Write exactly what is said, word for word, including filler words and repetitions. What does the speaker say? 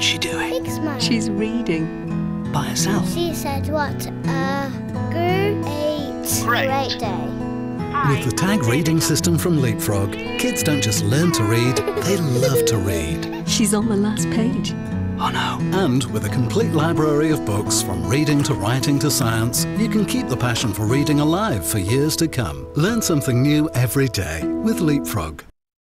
What's she doing? Big smile. She's reading. By herself? She said, what a great, Great. great day. With the tag reading system from LeapFrog, kids don't just learn to read, they love to read. She's on the last page. Oh no. And with a complete library of books from reading to writing to science, you can keep the passion for reading alive for years to come. Learn something new every day with LeapFrog.